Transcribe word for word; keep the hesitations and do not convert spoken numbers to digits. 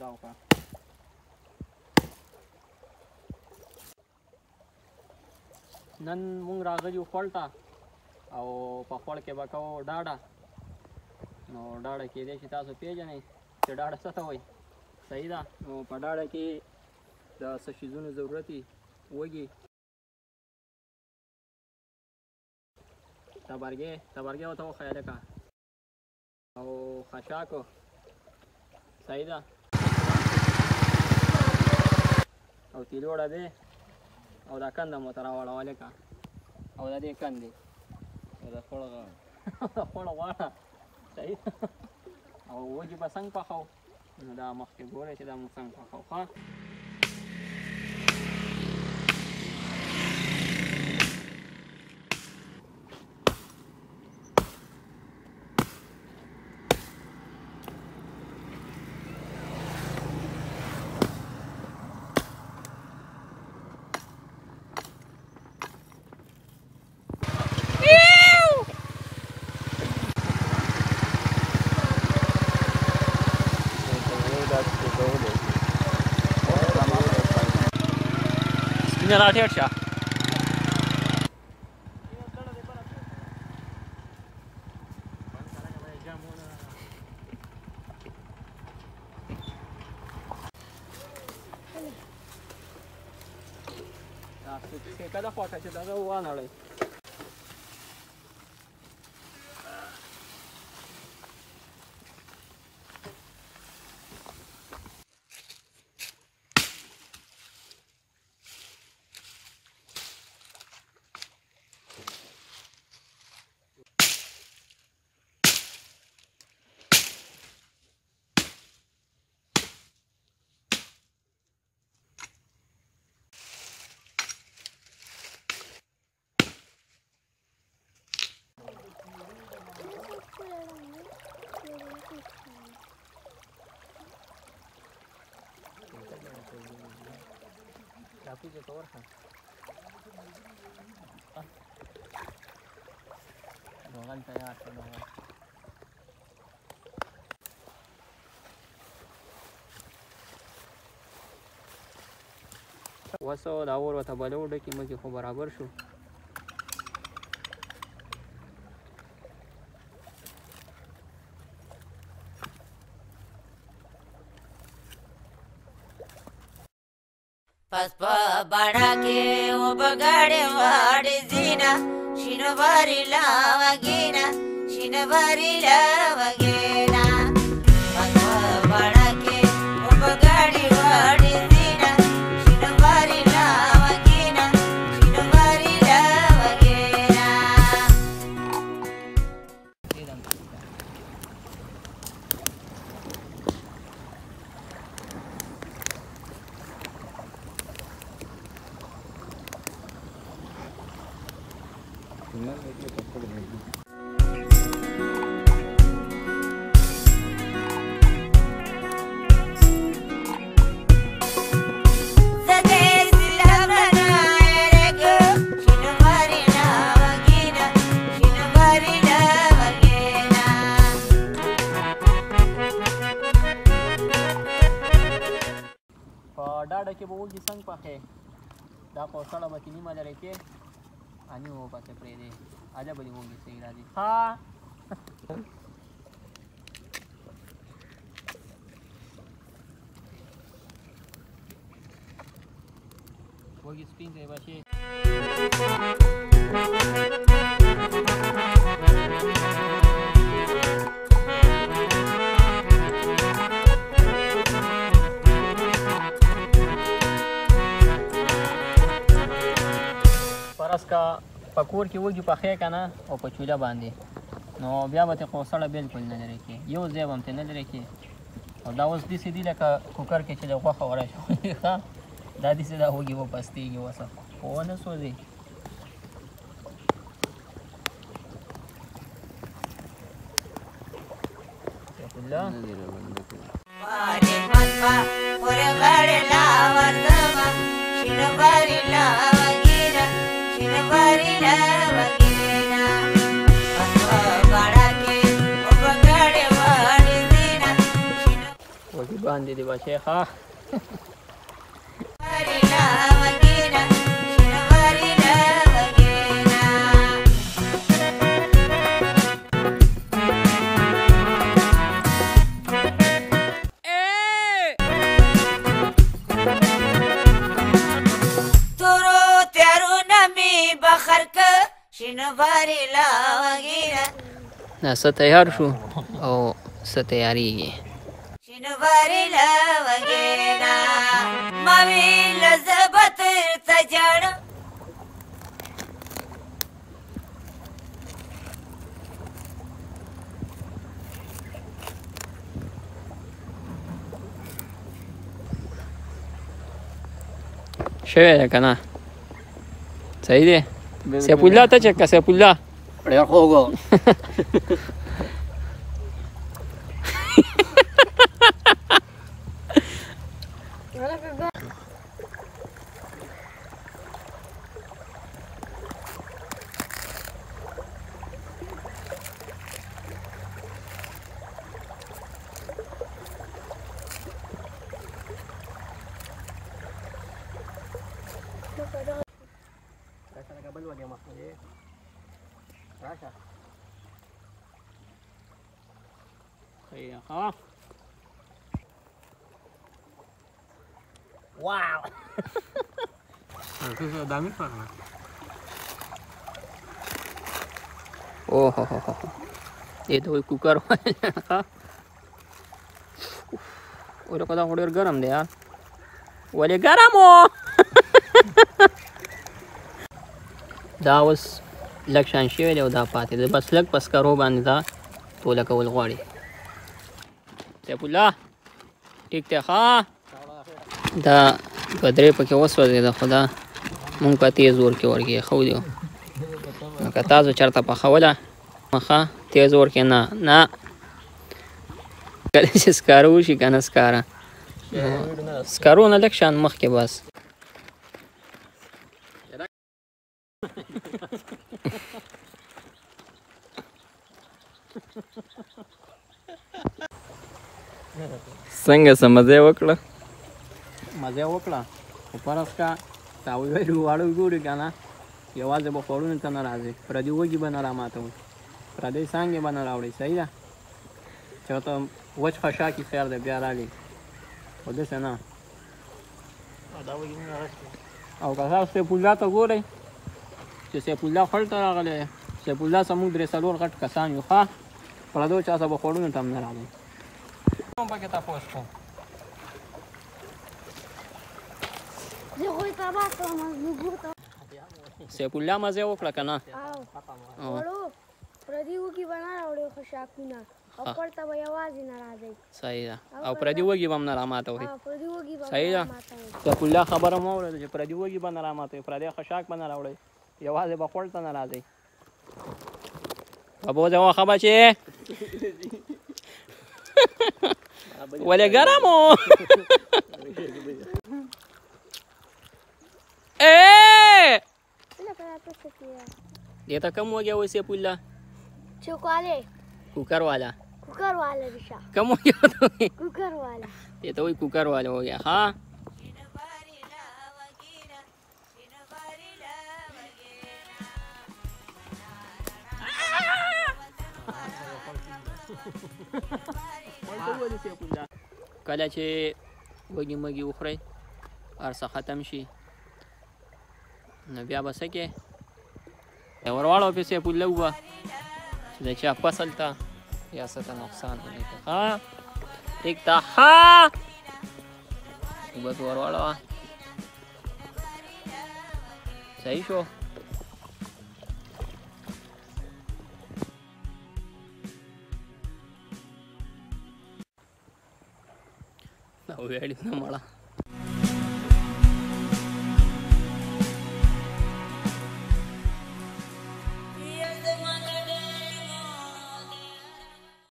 سودا وکړه. نن مونږ راغلي یو خوړ ته او په خوړ کې به کوو ډاډه. نو ډاډه کېدی چې تاسو پېژنئ چې ډاډه څه ته وایي. صحیح ده. نو په ډاډه کې د څه شیزونو ضرورت وي. وږي، تبرګې تبرګې ورته وښیه لکه، او خشاک. صحیح ده. او تیلوړه دی او دا کنده مو ته راوړوه لکه، او د دې کندې او د خوړ غاړه د خوړ غاړه. صحیح. او وږي به څنګه پخوو؟ نو دا مخکې ګورئ چې دا موږ څنګه پخوو. ښه، سپینه راټیټ شه. سیکه ده خواکه چې دغه وانړئ. راپیږه که ورشه روغن تیار شه. روغن وسو دا اور ورته بله وډکي مکې خو برابر شو. پس په باړه کې وبګړې واړې زینا شینو باري لا وګینا شینو باري لا وګینا. پس په باړه کې وبګړې واړې زینا شینو باري لا وګینا شینو باري لا وګینا. ډاډه کې به وږي څنګه پخې؟ دا کوسړه به کې نیمه لرې کې اني و پسې پرېږدې هله به دې وږي صحیح راځي. ها وږي سپین دی بچې. فرض که په کور کې وږي پخې که نه او په چوله باندې، نو بیا به ترې کوسړه بلکل نه لرې کې، یو ځای به هم ترې نه لرې کې. او دا اوس داسې دي لکه کوکر کې چې د غوښه ورچوي. ښه، دا داسې دا وږي وپستېږي اوسه خو ونه سوځي. باندې دی بچی ښه دا څه تیار شو او څه تیاریږي شینواری لوګینا ماوی لزبت تجړ شوی ده که نه صحیح دی سیف الله ته چک که سیف الله ډېر خوږ و. ها واو دامي فرنا اوه هو هو ये तो कोई कुकर ها اوره کدا وړر ګرم دی یار ولې ګرم و دا اوس لږ شان شوی دی او دا پاتې دی بس لږ په سکرو باندې دا ټوله کول غواړي سیف الله ټیک دی ښه دا بدرې پکې وسوځېده خو دا مونږ په تیز اور کې ورکې ښه ودی نو که تاسو چېرته پخوله ښه تیز اور کې نه نه کله چې سکاره وشي که نه سکاره سکارو نه لږ شان مخکې بس څنګه څه مزه یې وکړه مزه یې وکړه خو فرض کا تا ویلو واړه ګوري که نه یوازې به خوړونو ته نه راځي پردي وږي به نه راماتوي پردۍ څانګې به نه راوړئ صحیح ده چې ورته وچ خشاکي خیر دی بیا راغلی خو داسې نه او که تاسو سیف الله ته ګورئ چې سیف الله خړ ته راغلی دی سیف الله څه موږ درې څلور غټ کسان یو ښه پردو چا څه به خوړونو ته هم نه راغلی پکې تپوس کوم سیف الله مزه وکړه که نه پردي وږي به نه راوړي خشاکونه او پړته به یوازې نه راځئ صحیح ده او پردي وږي به هم نه راماتوي پردي وږي به صحیح ده سیف الله خبره مه اورېده چې پردي وږي به نه راماتوي پردی خشاک به نه راوړئ یوازې به خوړ ته نه راځئ بابا ځه ښه بچې ولې ګرم و دې ته کم وږی وایي سیف الله چوکواله کوکر والا کوکر والا رشا کم وږی ورته وایي کوکر والا دې ته وایي کوکر والا हो गया हाँ کله چې وږي مږي وخورئ هر څه ختم شي نو بیا به څه کې ور واړو پې سیف الله وبه چې د چا فصل ته یا څه ته نقصان ونه کړي ها ټیک ده ها اوبه پې ور واړوه صحیح شو ویډیو نه مړه